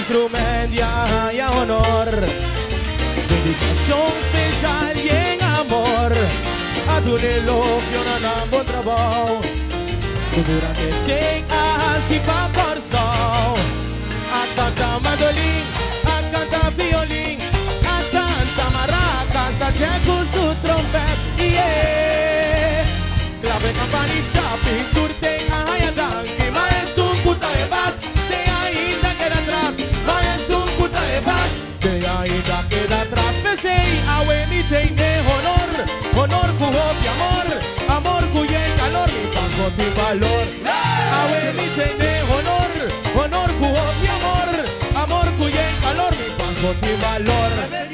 instrument y a honor. Dedicación especial y en amor. A tu elogio no buen trabajo. Durante tem así pa porção. A canta mandolin, a canta violin, a canta maracas, a con su trompeta. Yeah. Clave campanilla, pintura tem a hayadanki, mas un puta de bass, tem ainda queda atrás, mas un puta de bass, tem ainda queda atrás. Pensei, a me tem de honor, honor cu de amor, amor cu e calor, mi pago de valor. A me tem de honor, honor cu de amor, amor cu e calor, mi pago de valor.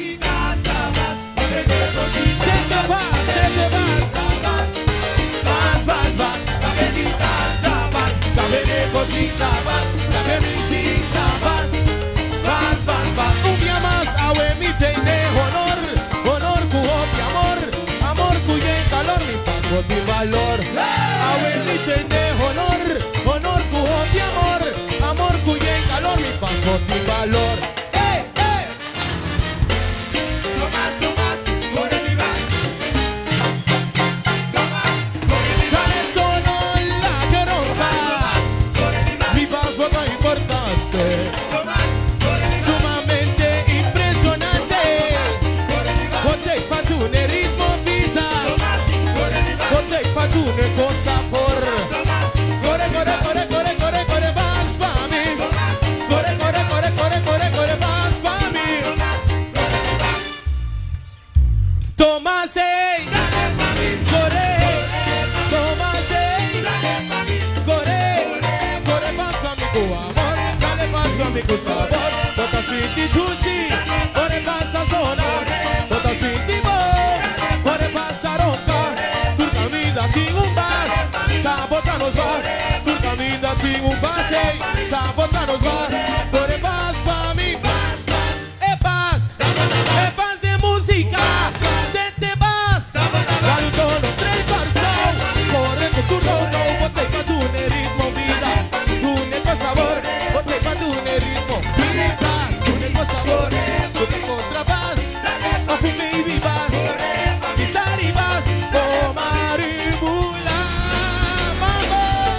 Te vas, cosita vas, dame visita vas, un día más a mi tiene honor, honor cu de amor, amor cu y calor, mi pago de valor. A mi tiene honor, honor cu de amor, amor cu y calor, mi pago de valor. Sumamente impresionante. Botei pa tu ne ritmo vida. Botei pa tu ne con sabor. Corre, corre, corre, corre, corre, corre, vas pa mí. Corre, corre, corre, corre, corre, corre, vas pa mí. Toma seis. Corre, toma seis. Corre, corre, vas pa mí con amor. Dale paso a mi con sabor. Bota sinti juicy, ore passa zona. Bota sinti bo, ore passa roca. Tu caminha tinha bas, tá botando os bas. Tu caminha tinha bas, tá botando os bas. Ore passa pra mim, é paz de música, de bas. Dale tono, três parçal, corre com tu não, botei pra tu ne ritmo vida, tu ne com sabor, botei pra tu ne ritmo vida. Sabor, porque contrabas, a fumar y vivas, quitar y vas, tomar y bular, vamos.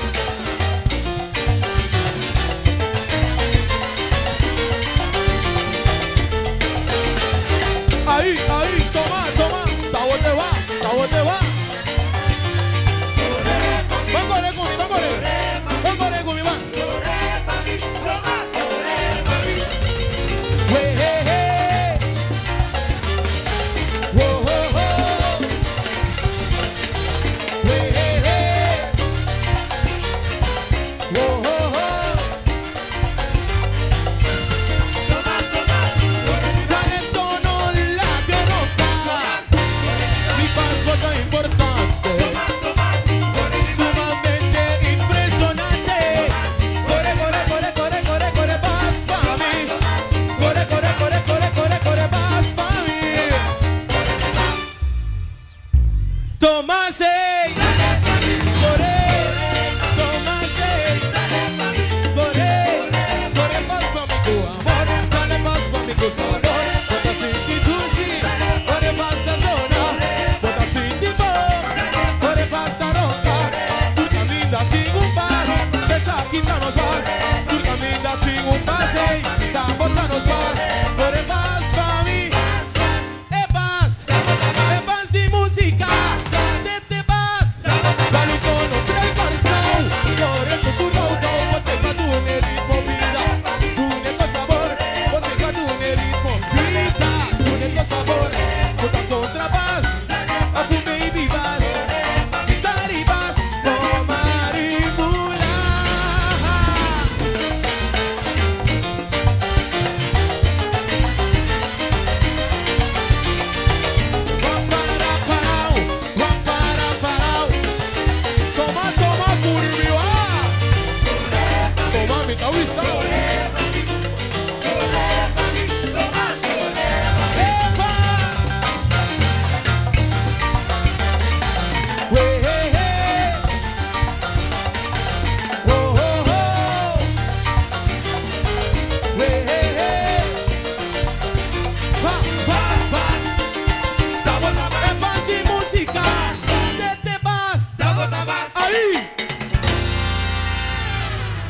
Ahí, ahí, toma, toma, tabo te va. Vámonos con mi, vámonos con mi man. Por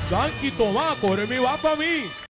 Danke, toma, corre, me va para mí.